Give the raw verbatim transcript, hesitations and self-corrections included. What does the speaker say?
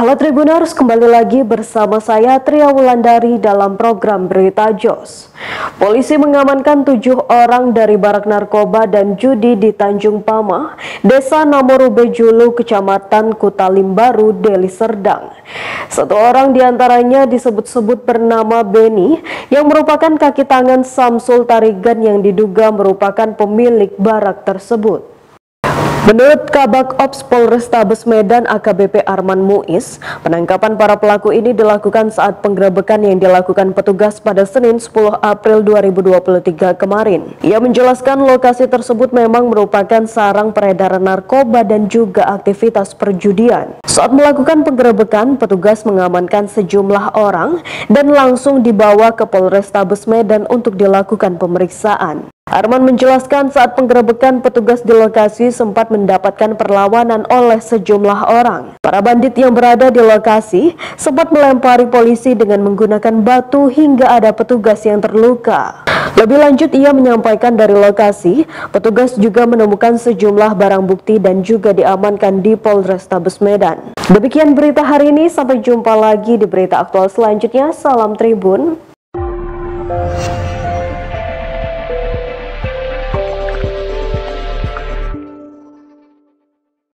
Halo Tribuners, kembali lagi bersama saya Tria Wulandari dalam program Berita Jos. Polisi mengamankan tujuh orang dari barak narkoba dan judi di Tanjung Pamah, Desa Namorube Julu, Kecamatan Kutalimbaru, Deli Serdang. Satu orang diantaranya disebut-sebut bernama Beni, yang merupakan kaki tangan Samsul Tarigan yang diduga merupakan pemilik barak tersebut. Menurut Kabak Ops Polrestabes Medan A K B P Arman Muiz, penangkapan para pelaku ini dilakukan saat penggerebekan yang dilakukan petugas pada Senin sepuluh April dua ribu dua puluh tiga kemarin. Ia menjelaskan lokasi tersebut memang merupakan sarang peredaran narkoba dan juga aktivitas perjudian. Saat melakukan penggerebekan, petugas mengamankan sejumlah orang dan langsung dibawa ke Polrestabes Medan untuk dilakukan pemeriksaan. Arman menjelaskan saat penggerebekan petugas di lokasi sempat mendapatkan perlawanan oleh sejumlah orang. Para bandit yang berada di lokasi sempat melempari polisi dengan menggunakan batu hingga ada petugas yang terluka. Lebih lanjut, ia menyampaikan dari lokasi, petugas juga menemukan sejumlah barang bukti dan juga diamankan di Polrestabes Medan. Demikian berita hari ini, sampai jumpa lagi di berita aktual selanjutnya. Salam Tribun.